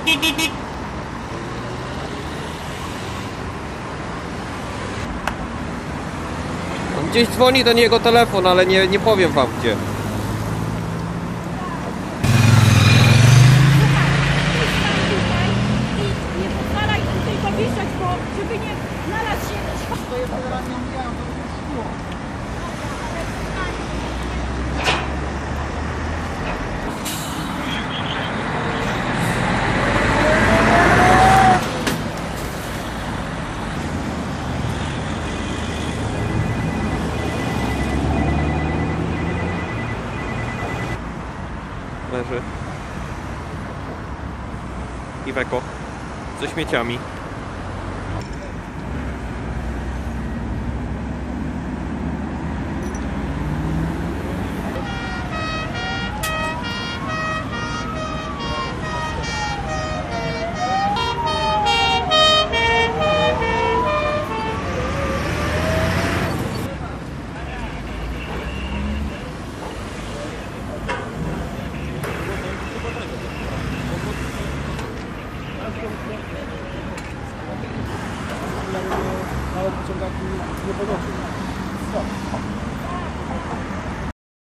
On gdzieś dzwoni do niego telefon, ale nie powiem wam gdzie. I nie pozwalaj im tylko wisieć, bo żeby nie znalazł się jakiś... To jest generalnie mijałem, to już szło. Leży. Iweko. Ze śmieciami. Nawet wyciągaki nie podnosi.